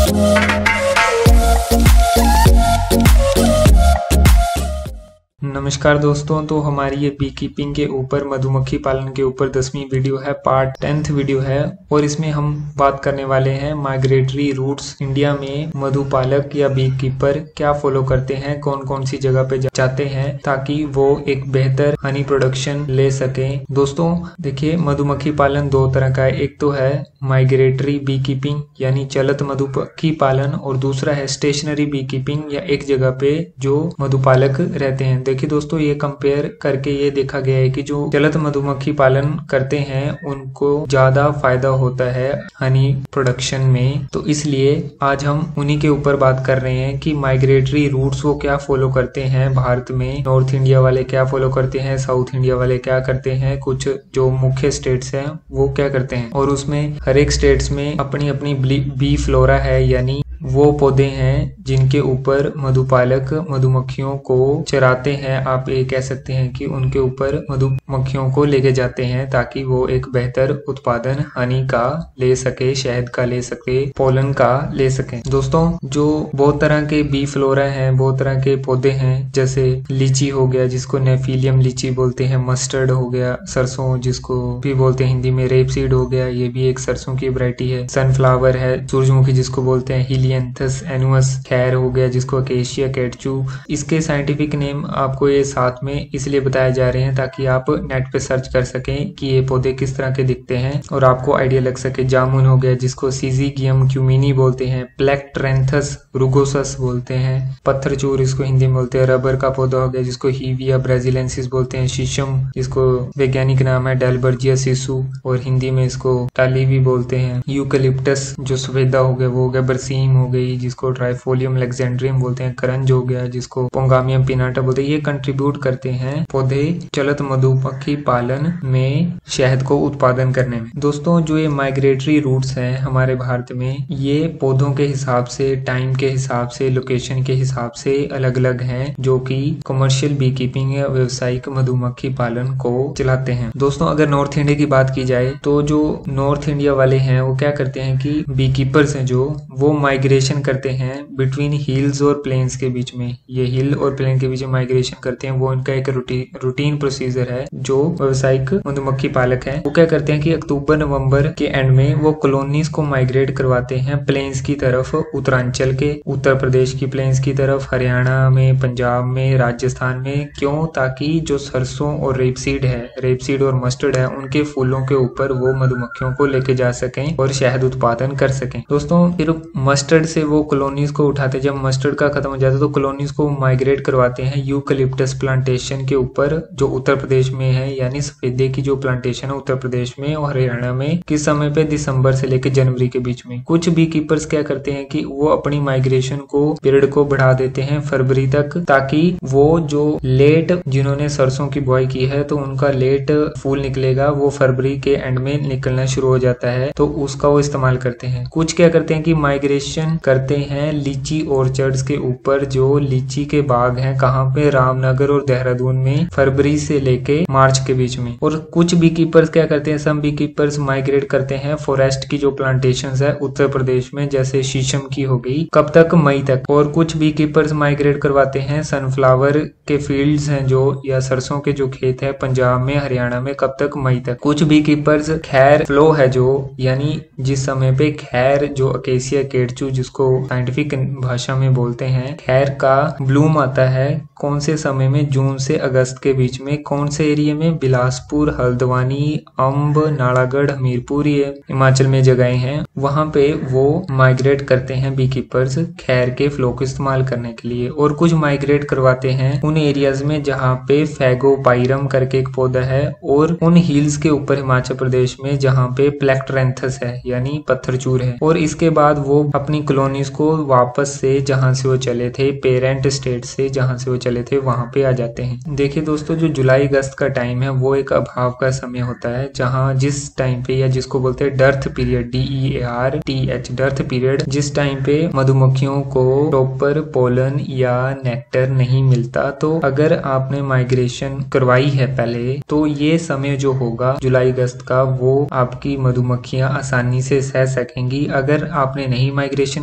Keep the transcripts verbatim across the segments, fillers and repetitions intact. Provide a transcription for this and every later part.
नमस्कार दोस्तों, तो हमारी ये बी कीपिंग के ऊपर, मधुमक्खी पालन के ऊपर दसवीं वीडियो है, पार्ट टेंथ वीडियो है। और इसमें हम बात करने वाले हैं माइग्रेटरी रूट्स। इंडिया में मधुपालक या बी कीपर क्या फॉलो करते हैं, कौन कौन सी जगह पे जाते हैं ताकि वो एक बेहतर हनी प्रोडक्शन ले सकें। दोस्तों देखिए, मधुमक्खी पालन दो तरह का है। एक तो है माइग्रेटरी बी कीपिंग यानी चलत मधुमक्खी पालन, और दूसरा है स्टेशनरी बी कीपिंग या एक जगह पे जो मधुपालक रहते हैं। देखिए दोस्तों, ये कंपेयर करके ये देखा गया है कि जो चलत मधुमक्खी पालन करते हैं उनको ज्यादा फायदा होता है हनी प्रोडक्शन में। तो इसलिए आज हम उन्हीं के ऊपर बात कर रहे हैं कि माइग्रेटरी रूट्स वो क्या फॉलो करते हैं भारत में। नॉर्थ इंडिया वाले क्या फॉलो करते हैं, साउथ इंडिया वाले क्या करते हैं, कुछ जो मुख्य स्टेट्स हैं वो क्या करते हैं। और उसमें हर एक स्टेट्स में अपनी अपनी बी फ्लोरा है, यानी वो पौधे हैं जिनके ऊपर मधुपालक मधुमक्खियों को चराते हैं। आप ये कह सकते हैं कि उनके ऊपर मधुमक्खियों को लेके जाते हैं ताकि वो एक बेहतर उत्पादन हनी का ले सके, शहद का ले सके, पोलन का ले सके। दोस्तों जो बहुत तरह के बी फ्लोरा हैं, बहुत तरह के पौधे हैं, जैसे लीची हो गया जिसको नेफिलियम लीची बोलते हैं, मस्टर्ड हो गया, सरसों जिसको भी बोलते हैं हिंदी में, रेपसीड हो गया, ये भी एक सरसों की वैरायटी है, सनफ्लावर है, सूरजमुखी जिसको बोलते हैं, हिलियंथस एनुअस, खैर हो गया जिसको अकेशिया कैटचू। इसके साइंटिफिक नेम आपको ये साथ में इसलिए बताए जा रहे हैं ताकि आप नेट पे सर्च कर सकें कि ये पौधे किस तरह के दिखते हैं और आपको आइडिया लग सके। जामुन हो गया जिसको सीजिगियम क्यूमिनी बोलते हैं, प्लेक्ट्रेंथस रुगोसस बोलते हैं, पत्थरचूर इसको हिंदी में बोलते हैं, रबर का पौधा हो गया जिसको हीविया ब्राजिलेंसिस बोलते हैं, शीशम जिसको वैज्ञानिक नाम है डेलबर्जिया सिसु और हिंदी में इसको टाली भी बोलते हैं, यूकलिप्टस जो सफेदा हो गया वो हो गया, बरसीम हो गई जिसको ट्राइफोलियम लेक्जेंड्रियम बोलते हैं, करंज हो गया जिसको पोंगामियम पिनाटा बोलते हैं। ये कंट्रीब्यूट करते हैं पौधे चलत मधुमक्खी पालन में शहद को उत्पादन करने में। दोस्तों जो ये माइग्रेटरी रूट्स हैं हमारे भारत में, ये पौधों के हिसाब से, टाइम के हिसाब से, लोकेशन के हिसाब से अलग अलग हैं, जो कि कमर्शियल बी कीपिंग या व्यवसायिक मधुमक्खी पालन को चलाते हैं। दोस्तों अगर नॉर्थ इंडिया की बात की जाए तो जो नॉर्थ इंडिया वाले हैं वो क्या करते हैं कि बी कीपर्स हैं जो वो माइग्रेशन करते हैं बिटवीन हिल्स और प्लेन्स के बीच में। ये हिल और प्लेन के बीच में माइग्रेशन करते हैं, वो इनका एक रूटीन रूटीन प्रोसीजर है। जो व्यवसायिक मधुमक्खी पालक हैं वो क्या करते हैं कि अक्टूबर नवंबर के एंड में वो कॉलोनीज को माइग्रेट करवाते हैं प्लेन्स की तरफ, उत्तरांचल के, उत्तर प्रदेश की प्लेन्स की तरफ, हरियाणा में, पंजाब में, राजस्थान में। क्यों? ताकि जो सरसों और रेपसीड है, रेपसीड और मस्टर्ड है, उनके फूलों के ऊपर वो मधुमक्खियों को लेके जा सकें और शहद उत्पादन कर सकें। दोस्तों फिर मस्टर्ड से वो कॉलोनीज को उठाते, जब मस्टर्ड का खत्म हो जाता है तो कॉलोनीज को माइग्रेट करवाते हैं यूकलिप्टस प्लांटेशन के ऊपर जो उत्तर प्रदेश में है, यानी सफेदे की जो प्लांटेशन है उत्तर प्रदेश में और हरियाणा में। किस समय पे? दिसंबर से लेकर जनवरी के बीच में। कुछ बी कीपर्स क्या करते हैं कि वो अपनी माइग्रेशन को पीरियड को बढ़ा देते हैं फरवरी तक, ताकि वो जो लेट जिन्होंने सरसों की बुआई की है तो उनका लेट फूल निकलेगा, वो फरवरी के एंड में निकलना शुरू हो जाता है, तो उसका वो इस्तेमाल करते हैं। कुछ क्या करते हैं कि माइग्रेशन करते हैं लीची ऑर्चर्ड्स के ऊपर, जो लीची के बाग हैं, कहाँ पे? रामनगर और देहरादून में, फरवरी से लेके मार्च के बीच में। और कुछ बी कीपर्स क्या करते हैं, सम बी कीपर्स माइग्रेट करते हैं फॉरेस्ट की जो प्लांटेशंस है उत्तर प्रदेश में, जैसे शीशम की हो गई, कब तक? मई तक। और कुछ बी कीपर्स माइग्रेट करवाते हैं सनफ्लावर के फील्ड्स हैं जो, या सरसों के जो खेत है पंजाब में, हरियाणा में, कब तक? मई तक। कुछ बी कीपर्स खैर फ्लो है जो, यानी जिस समय पे खैर जो अकेशिया कैटचू जिसको साइंटिफिक भाषा में बोलते हैं, खैर का ब्लूम आता है, कौन से समय में? जून से अगस्त के बीच में। कौन से एरिया में? बिलासपुर, हल्द्वानी, अम्ब, नालागढ़, हमीरपुर, ये हिमाचल में जगहें हैं, वहां पे वो माइग्रेट करते हैं बी कीपर्स खैर के फ्लो को इस्तेमाल करने के लिए। और कुछ माइग्रेट करवाते हैं उन एरियाज में जहाँ पे फैगोपाइरम करके एक पौधा है, और उन हिल्स के ऊपर हिमाचल प्रदेश में जहाँ पे प्लेक्ट्रेंथस है यानी पत्थरचूर है। और इसके बाद वो अपनी कॉलोनीज को वापस से जहां से वो चले थे, पेरेंट स्टेट से जहां से वो चले थे, वहां पे आ जाते हैं। देखिए दोस्तों, जो जुलाई अगस्त का टाइम है वो एक अभाव का समय होता है, जहां जिस टाइम पे, या जिसको बोलते हैं dearth period, D E A R T H, dearth period, जिस टाइम पे मधुमक्खियों को प्रॉपर पोलन या नेक्टर नहीं मिलता। तो अगर आपने माइग्रेशन करवाई है पहले, तो ये समय जो होगा जुलाई अगस्त का, वो आपकी मधुमक्खियां आसानी से सह सकेंगी। अगर आपने नहीं माइग्रेशन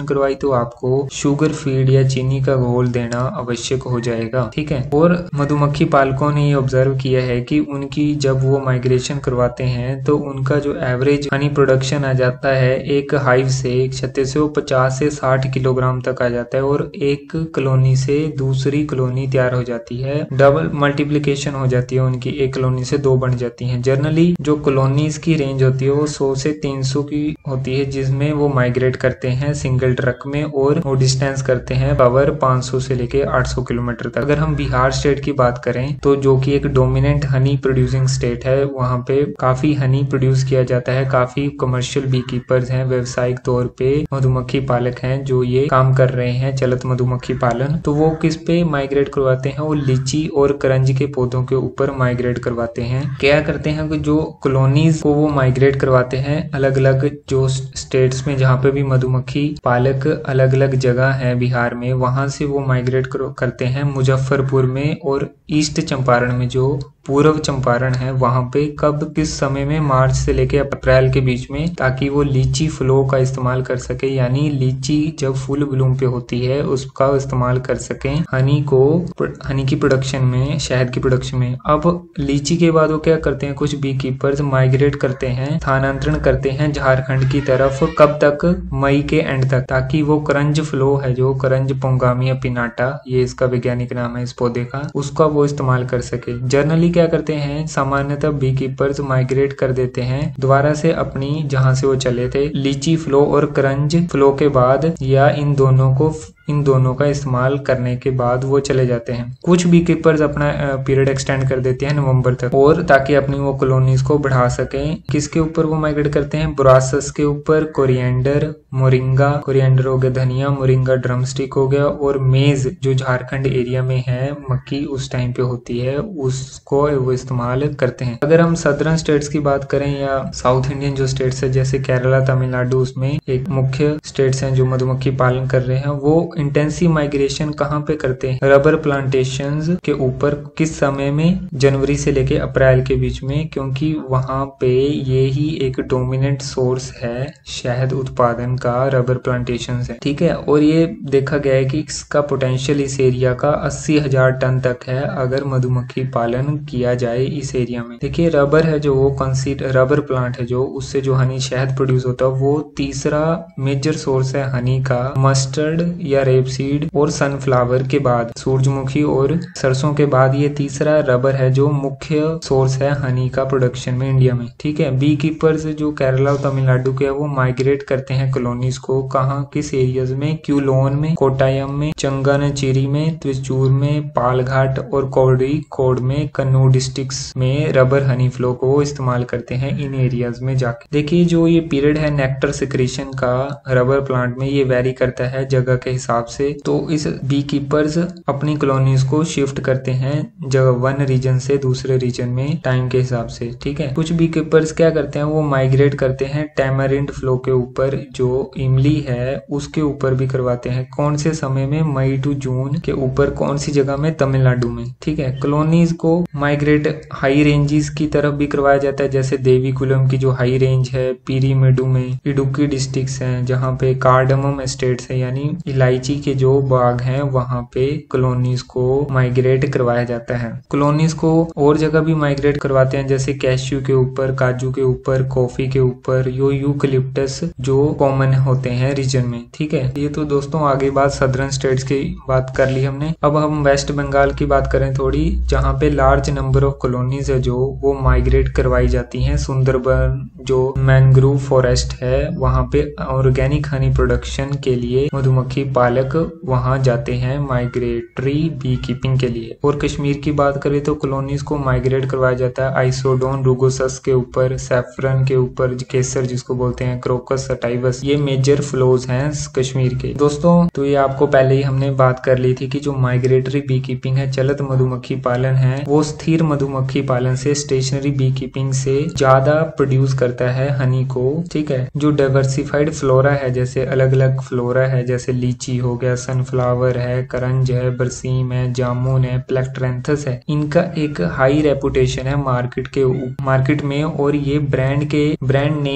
माइग्रेशन करवाई तो आपको शुगर फीड या चीनी का घोल देना आवश्यक हो जाएगा, ठीक है। और मधुमक्खी पालकों ने ये ऑब्जर्व किया है कि उनकी जब वो माइग्रेशन करवाते हैं तो उनका जो एवरेज हनी प्रोडक्शन आ जाता है एक हाइव से एक छत्ते से वो पचास से साठ किलोग्राम तक आ जाता है और एक कॉलोनी से दूसरी कॉलोनी तैयार हो जाती है, डबल मल्टीप्लिकेशन हो जाती है उनकी, एक कॉलोनी से दो बन जाती हैं। जनरली जो कॉलोनीज की रेंज होती है वो सौ से तीन सौ की होती है जिसमें वो माइग्रेट करते हैं सिंगल ट्रक में और वो डिस्टेंस करते हैं पावर पाँच सौ से लेके आठ सौ किलोमीटर तक। अगर हम बिहार स्टेट की बात करें तो जो कि एक डोमिनेंट हनी प्रोड्यूसिंग स्टेट है, वहां पे काफी हनी प्रोड्यूस किया जाता है। काफी कमर्शियल बी कीपर्स हैं, व्यवसायिक तौर पे मधुमक्खी पालक हैं जो ये काम कर रहे हैं, चलत मधुमक्खी पालन। तो वो किस पे माइग्रेट करवाते हैं? वो लीची और करंज के पौधों के ऊपर माइग्रेट करवाते हैं। क्या करते हैं कि जो कॉलोनीज को वो माइग्रेट करवाते हैं अलग अलग जो स्टेट्स में जहाँ पे भी मधुमक्खी पालक अलग अलग जगह है बिहार में, वहां से वो माइग्रेट करते हैं मुजफ्फरपुर में और ईस्ट चंपारण में जो पूर्व चंपारण है वहां पे कब किस समय में, मार्च से लेके अप्रैल के बीच में, ताकि वो लीची फ्लो का इस्तेमाल कर सके, यानी लीची जब फुल ब्लूम पे होती है उसका इस्तेमाल कर सके हनी को, हनी की प्रोडक्शन में, शहद की प्रोडक्शन में। अब लीची के बाद वो क्या करते हैं, कुछ बी कीपर्स माइग्रेट करते हैं, स्थानांतरण करते हैं झारखंड की तरफ। कब तक? मई के एंड तक, ताकि वो करंज फ्लो है जो करंज पोंगामिया पिनाटा, ये इसका वैज्ञानिक नाम है इस पौधे का, उसका वो इस्तेमाल कर सके। जनरली क्या करते हैं, सामान्यतः बी कीपर्स माइग्रेट कर देते हैं दोबारा से अपनी जहां से वो चले थे, लीची फ्लो और करंज फ्लो के बाद, या इन दोनों को इन दोनों का इस्तेमाल करने के बाद वो चले जाते हैं। कुछ बी कीपर्स अपना पीरियड एक्सटेंड कर देते हैं नवंबर तक, और ताकि अपनी वो कॉलोनीज को बढ़ा सकें। किसके ऊपर वो माइग्रेट करते हैं? ब्रासस के ऊपर, कोरिएंडर, मोरिंगा, कोरिएंडर हो गया धनिया, मोरिंगा ड्रमस्टिक हो गया, और मेज जो झारखंड एरिया में है, मक्की उस टाइम पे होती है, उसको वो इस्तेमाल करते हैं। अगर हम सदर्न स्टेट्स की बात करें या साउथ इंडियन जो स्टेट्स है जैसे केरला, तमिलनाडु, उसमें एक मुख्य स्टेट्स हैं जो मधुमक्खी पालन कर रहे हैं, वो इंटेंसिव माइग्रेशन कहाँ पे करते हैं? रबर प्लांटेशंस के ऊपर। किस समय में? जनवरी से लेके अप्रैल के बीच में, क्योंकि वहां पे ये ही एक डोमिनेंट सोर्स है शहद उत्पादन का, रबर प्लांटेशंस है, ठीक है। और ये देखा गया है कि इसका पोटेंशियल इस एरिया का अस्सी हजार टन तक है अगर मधुमक्खी पालन किया जाए इस एरिया में। देखिए रबर है जो वो कंसीडर रबर प्लांट है जो उससे जो हनी शहद प्रोड्यूस होता है वो तीसरा मेजर सोर्स है हनी का, मस्टर्ड या रेपसीड और सनफ्लावर के बाद, सूरजमुखी और सरसों के बाद ये तीसरा रबर है जो मुख्य सोर्स है हनी का प्रोडक्शन में इंडिया में, ठीक है। बी कीपर्स जो केरला और तमिलनाडु के है वो माइग्रेट करते हैं कॉलोनीज को, कहाँ, किस एरियाज में? क्यूलोन में, कोटायम में, चंगानचेरी में, त्रिचूर में, पालघाट और कोझिकोड में, कन्नूर डिस्ट्रिक्ट्स में रबर हनी फ्लो को इस्तेमाल करते हैं इन एरियाज में जाके। देखिए जो ये पीरियड है नेक्टर सिक्रेशन का रबर प्लांट में, ये वेरी करता है जगह के हिसाब से। तो इस बी कीपर्स अपनी कॉलोनीज को शिफ्ट करते हैं जगह वन रीजन से दूसरे रीजन में टाइम के हिसाब से, ठीक है। कुछ बी कीपर्स क्या करते हैं, वो माइग्रेट करते हैं टैमरिंड फ्लो के ऊपर, जो इमली है उसके ऊपर भी करवाते हैं। कौन से समय में? मई टू जून के ऊपर। कौन सी जगह में? तमिलनाडु में, ठीक है। कॉलोनीज को माइग्रेट हाई रेंजेस की तरफ भी करवाया जाता है, जैसे देवीकुलम की जो हाई रेंज है, पीरीमेडु में, इडुक्की डिस्ट्रिक्ट्स हैं जहाँ पे कार्डमम एस्टेट्स है यानी इलायची के जो बाग हैं वहां पे कॉलोनीज को माइग्रेट करवाया जाता है। कॉलोनीज को और जगह भी माइग्रेट करवाते हैं जैसे कैश्यू के ऊपर, काजू के ऊपर, कॉफी के ऊपर, यो यूकलिप्टस जो कॉमन होते हैं रीजन में, ठीक है। ये तो दोस्तों आगे बात सदर्न स्टेट्स की बात कर ली हमने। अब हम वेस्ट बंगाल की बात करें थोड़ी, जहाँ पे लार्ज नंबर ऑफ कॉलोनीज है जो वो माइग्रेट करवाई जाती हैं। सुंदरबन जो मैंग्रोव फॉरेस्ट है वहां पे ऑर्गेनिक हनी प्रोडक्शन के लिए मधुमक्खी पालक वहां जाते हैं माइग्रेटरी बी कीपिंग के लिए। और कश्मीर की बात करें तो कॉलोनीज को माइग्रेट करवाया जाता है आइसोडोन रुगोसस के ऊपर, सैफरन के ऊपर, केसर जिसको बोलते हैं, क्रोकस सटाइवस, ये मेजर फ्लोज हैं कश्मीर के। दोस्तों तो ये आपको पहले ही हमने बात कर ली थी कि जो माइग्रेटरी बी कीपिंग है, चलत मधुमक्खी पालन है, वो स्थिर मधुमक्खी पालन से, स्टेशनरी बी कीपिंग से ज्यादा प्रोड्यूस करता है हनी को, ठीक है। जो डाइवर्सिफाइड फ्लोरा है, जैसे अलग अलग फ्लोरा है, जैसे लीची हो गया, सनफ्लावर है, करंज है, बरसीम है, जामुन है, प्लेक्ट्रेंथस है, इनका एक हाई रेपुटेशन है मार्केट के मार्केट में। और ये ब्रांड के ब्रांड नेम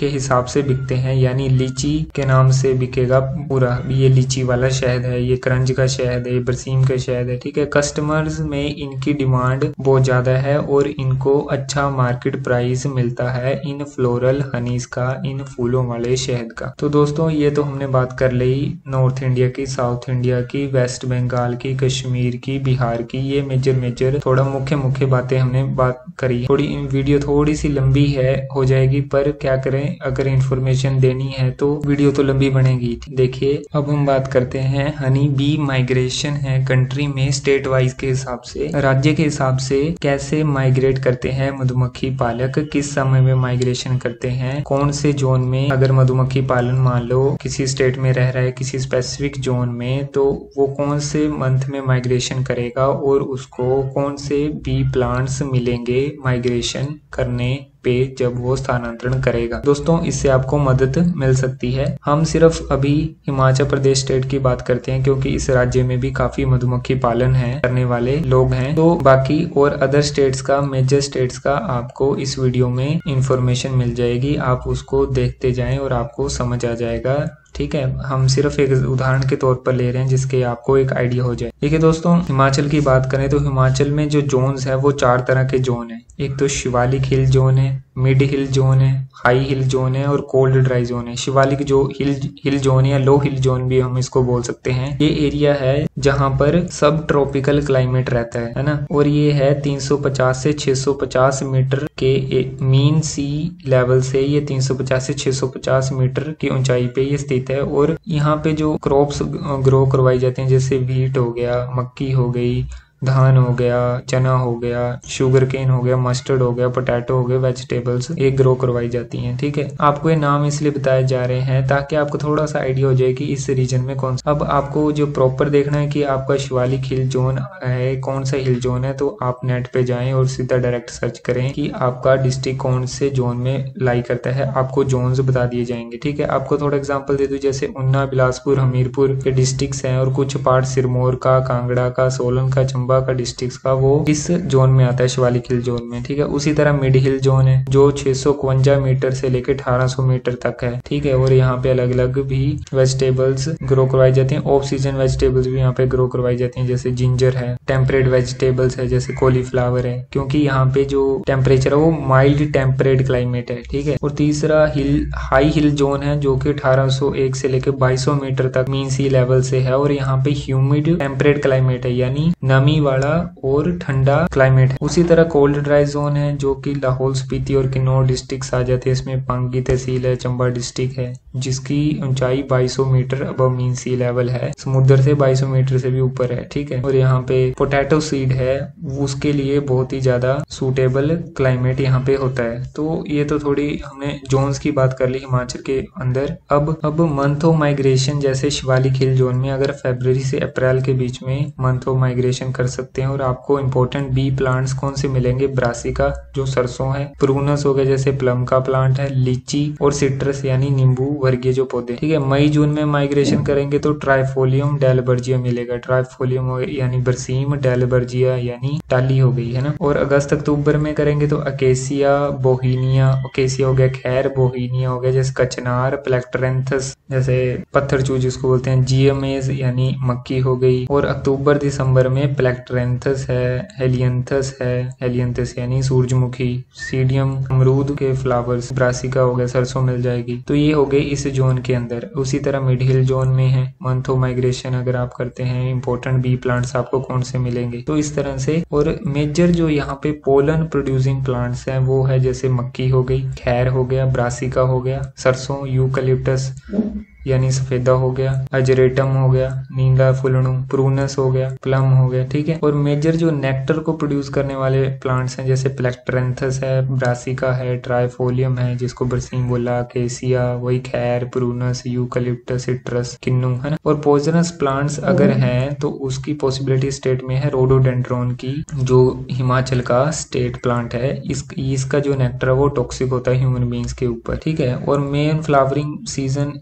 के हिसाब से बिकते हैं, यानी लीची के नाम से बिकेगा पूरा। ये लीची वाला शहद है, ये क्रंच का शहद है, ये बरसीम का शहद है, ठीक है। कस्टमर्स में इनकी डिमांड बहुत ज्यादा है और इनको अच्छा मार्केट प्राइस मिलता है इन फ्लोरल हनीज का, इन फूलों वाले शहद का। तो दोस्तों ये तो हमने बात कर ली नॉर्थ इंडिया की, साउथ इंडिया की, वेस्ट बंगाल की, कश्मीर की, बिहार की। ये मेजर मेजर थोड़ा मुख्य मुख्य बातें हमने बात करी। थोड़ी वीडियो थोड़ी सी लंबी है हो जाएगी, पर क्या करें, अगर इंफॉर्मेशन देनी है तो वीडियो तो लंबी बनेगी। देखिए अब हम बात करते हैं हनी बी माइग्रेशन है कंट्री में स्टेट वाइज के हिसाब से, राज्य के हिसाब से कैसे माइग्रेट करते हैं मधुमक्खी पालक, किस समय में माइग्रेशन करते हैं, कौन से जोन में। अगर मधुमक्खी पालन मान लो किसी स्टेट में रह रहा है किसी स्पेसिफिक जोन में, तो वो कौन से मंथ में माइग्रेशन करेगा और उसको कौन से बी प्लांट्स मिलेंगे माइग्रेशन करने पे जब वो स्थानांतरण करेगा। दोस्तों इससे आपको मदद मिल सकती है। हम सिर्फ अभी हिमाचल प्रदेश स्टेट की बात करते हैं क्योंकि इस राज्य में भी काफी मधुमक्खी पालन है करने वाले लोग हैं। तो बाकी और अदर स्टेट्स का, मेजर स्टेट्स का आपको इस वीडियो में इंफॉर्मेशन मिल जाएगी। आप उसको देखते जाएं और आपको समझ आ जाएगा, ठीक है। हम सिर्फ एक उदाहरण के तौर पर ले रहे हैं जिसके आपको एक आइडिया हो जाए। ठीक है दोस्तों, हिमाचल की बात करें तो हिमाचल में जो जोन्स है वो चार तरह के जोन है। एक तो शिवालिक हिल जोन है, मिड हिल जोन है, हाई हिल जोन है और कोल्ड ड्राई जोन है। शिवालिक जो हिल हिल जोन या लो हिल जोन भी हम इसको बोल सकते हैं। ये एरिया है जहाँ पर सब ट्रॉपिकल क्लाइमेट रहता है, है ना। और ये है तीन सौ पचास से छह सौ पचास मीटर के मीन सी लेवल से, ये तीन सौ पचास से छह सौ पचास मीटर की ऊंचाई पे ये स्थित है। और यहाँ पे जो क्रॉप्स ग्रो करवाई जाती हैं जैसे व्हीट हो गया, मक्की हो गई, धान हो गया, चना हो गया, शुगर केन हो गया, मस्टर्ड हो गया, पोटैटो हो गए, वेजिटेबल्स ये ग्रो करवाई जाती हैं, ठीक है। आपको ये नाम इसलिए बताए जा रहे हैं ताकि आपको थोड़ा सा आइडिया हो जाए कि इस रीजन में कौन सा। अब आपको जो प्रॉपर देखना है कि आपका शिवालिक हिल जोन है, कौन सा हिल जोन है, तो आप नेट पे जाएं और सीधा डायरेक्ट सर्च करें कि आपका डिस्ट्रिक्ट कौन से जोन में लाई करता है। आपको जोन्स बता दिए जाएंगे, ठीक है। आपको थोड़ा एग्जाम्पल दे दूं, जैसे ऊना, बिलासपुर, हमीरपुर के डिस्ट्रिक्ट हैं और कुछ पार्ट सिरमौर का, कांगड़ा का, सोलन का, चंबा का डिस्ट्रिक्ट का, वो इस जोन में आता है शिवालिक हिल जोन में, ठीक है। उसी तरह मिड हिल जोन है जो छह सौ इक्यावन मीटर से लेकर अठारह सौ मीटर तक है, ठीक है। और यहाँ पे अलग अलग भी वेजिटेबल्स ग्रो करवाई जाती हैं। ऑफ सीजन वेजिटेबल्स भी यहाँ पे ग्रो करवाई जाती हैं, जैसे जिंजर है। टेम्परेट वेजिटेबल्स है जैसे कॉलीफ्लावर है, क्योंकि यहाँ पे जो टेम्परेचर है वो माइल्ड टेम्परेट क्लाइमेट है, ठीक है। और तीसरा हिल हाई हिल जोन है जो कि अठारह सौ एक से लेकर बाईस सौ मीटर तक मीन सी लेवल से है और यहाँ पे ह्यूमिड टेम्परेट क्लाइमेट है, यानी नमी वाला और ठंडा क्लाइमेट है। उसी तरह कोल्ड ड्राई जोन है जो कि लाहौल स्पीति और किन्नौर डिस्ट्रिक्ट आ जाते हैं। इसमें पांगी तहसील है, चंबा डिस्ट्रिक्ट है जिसकी ऊंचाई बाईस सौ metre above mean sea level है, समुद्र से बाईस सौ मीटर से भी ऊपर है, ठीक है। और यहाँ पे पोटैटो सीड है, उसके लिए बहुत ही ज्यादा सूटेबल क्लाइमेट यहाँ पे होता है। तो ये तो थोड़ी हमने जोन्स की बात कर ली हिमाचल के अंदर। अब अब मंथ ऑफ माइग्रेशन, जैसे शिवालिक हिल जोन में अगर फरवरी से अप्रैल के बीच में मंथ ऑफ माइग्रेशन कर सकते हैं। और आपको इंपॉर्टेंट बी प्लांट्स कौन से मिलेंगे, ब्रासिका जो सरसों है, प्रूनस हो गया जैसे प्लम का प्लांट है, लीची और सिट्रस यानी नींबू वर्गीय जो पौधे, ठीक है। मई जून में माइग्रेशन करेंगे तो ट्राइफोलियम डेलबर्जिया मिलेगा। ट्राइफोलियम यानी बरसीम, डेलबर्जिया यानी टाली हो गई, है ना। और अगस्त अक्टूबर में करेंगे तो अकेसिया, बोहीनिया, अकेसिया हो गया, खैर, बोहीनिया हो गया जैसे कचनार, प्लेक्टरेंथस जैसे पत्थरचूज जिसको बोलते हैं, जियमेज यानी मक्की हो गई। और अक्टूबर दिसंबर में प्लेक्टरेंथस है, हेलियंथस है, हेलियंथस यानी सूरजमुखी, सीडियम अमरूद के फ्लावर्स, ब्रासिका हो गया, सरसों मिल जाएगी। तो ये हो गए इस जोन के अंदर। उसी तरह मिड हिल जोन में है मंथ ऑफ माइग्रेशन अगर आप करते हैं, इंपॉर्टेंट बी प्लांट्स आपको कौन से मिलेंगे, तो इस तरह से। और मेजर जो यहाँ पे पोलन प्रोड्यूसिंग प्लांट्स हैं वो है जैसे मक्की हो गई, खैर हो गया, ब्रासिका हो गया, सरसों, यूकलिप्टस यानी सफेदा हो गया, अजरेटम हो गया, नीला फुलणु, प्रूनस हो गया, प्लम हो गया, ठीक है। और मेजर जो नेक्टर को प्रोड्यूस करने वाले प्लांट्स हैं जैसे प्लेक्टरेंथस है, ब्रासिका है, ट्राइफोलियम है जिसको बरसीम बोला, केसिया, वही खैर, प्रूनस, यूकलिप्टस, सिट्रस, किन्नू, है ना। और पॉइजनस प्लांट्स अगर हैं तो उसकी पॉसिबिलिटी स्टेट में है रोडोडेंड्रॉन की, जो हिमाचल का स्टेट प्लांट है। इस इसका जो नेक्टर है वो टॉक्सिक होता है ह्यूमन बींग्स के ऊपर, ठीक है। और main flowering season bee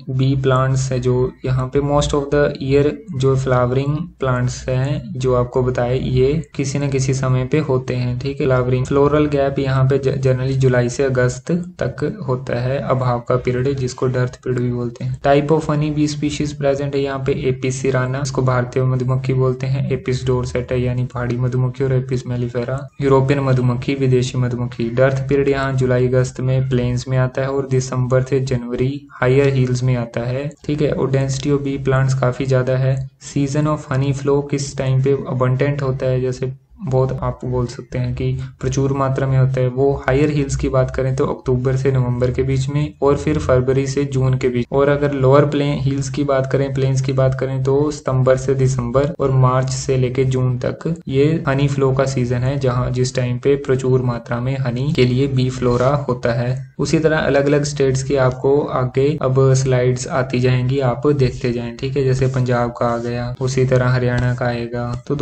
plants है जो यहाँ पे मोस्ट ऑफ द ईयर जो फ्लावरिंग प्लांट्स हैं जो आपको बताए ये किसी न किसी समय पे होते हैं। ठीक है, फ्लावरिंग फ्लोरल गैप यहाँ पे जनरली जुलाई से अगस्त तक होता है, अभाव का पीरियड जिसको डर्थ पीरियड भी बोलते हैं। Type of honey bee species present है यहाँ पे एपिस सिराना, इसको भारतीय मधुमक्खी बोलते हैं, एपिस डोरसेटा यानी पहाड़ी मधुमक्खी, और एपिस मेलिफेरा यूरोपियन मधुमक्खी, विदेशी मधुमक्खी। डर्थ पीरियड यहाँ जुलाई अगस्त में प्लेन्स में आता है और दिसंबर से जनवरी हायर हिल्स में आता है। ठीक है, और डेंसिटी ऑफ बी प्लांट्स काफी ज्यादा है। सीजन ऑफ हनी फ्लो किस टाइम पे अबंडेंट होता है, जैसे बहुत आप बोल सकते हैं कि प्रचुर मात्रा में होता है, वो हायर हिल्स की बात करें तो अक्टूबर से नवंबर के बीच में, और फिर फरवरी से जून के बीच। और अगर लोअर प्लेन हिल्स की बात करें, प्लेन्स की बात करें तो सितंबर से दिसंबर और मार्च से लेके जून तक ये हनी फ्लो का सीजन है, जहां जिस टाइम पे प्रचुर मात्रा में हनी के लिए बी फ्लोरा होता है। उसी तरह अलग अलग स्टेट्स की आपको आगे अब स्लाइड्स आती जाएंगी, आप देखते जाएं। ठीक है, जैसे पंजाब का आ गया, उसी तरह हरियाणा का आएगा। तो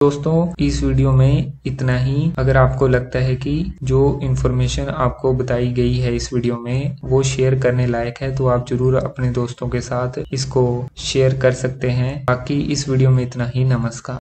दोस्तों इस वीडियो में इतना ही। अगर आपको लगता है कि जो इन्फॉर्मेशन आपको बताई गई है इस वीडियो में वो शेयर करने लायक है तो आप जरूर अपने दोस्तों के साथ इसको शेयर कर सकते हैं। बाकी इस वीडियो में इतना ही। नमस्कार।